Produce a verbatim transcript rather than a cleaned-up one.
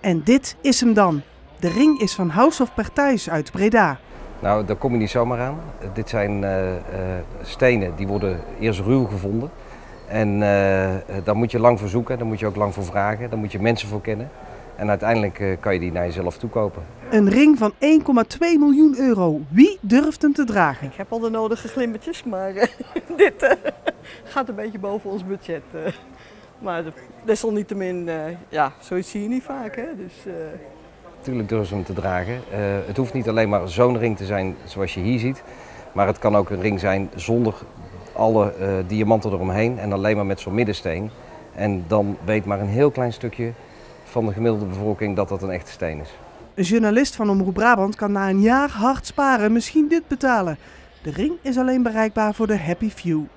En dit is hem dan. De ring is van House of Pertuis uit Breda. Nou, daar kom je niet zomaar aan. Dit zijn uh, uh, stenen die worden eerst ruw gevonden. En uh, daar moet je lang voor zoeken, daar moet je ook lang voor vragen, daar moet je mensen voor kennen. En uiteindelijk uh, kan je die naar jezelf toekopen. Een ring van één komma twee miljoen euro. Wie durft hem te dragen? Ik heb al de nodige glimmertjes, maar uh, dit uh, gaat een beetje boven ons budget. Uh. Maar desalniettemin, uh, ja, zoiets zie je niet vaak. Hè? Dus, uh... Natuurlijk durven ze hem te dragen. Uh, het hoeft niet alleen maar zo'n ring te zijn zoals je hier ziet. Maar het kan ook een ring zijn zonder alle uh, diamanten eromheen en alleen maar met zo'n middensteen. En dan weet maar een heel klein stukje van de gemiddelde bevolking dat dat een echte steen is. Een journalist van Omroep Brabant kan na een jaar hard sparen misschien dit betalen. De ring is alleen bereikbaar voor de happy few.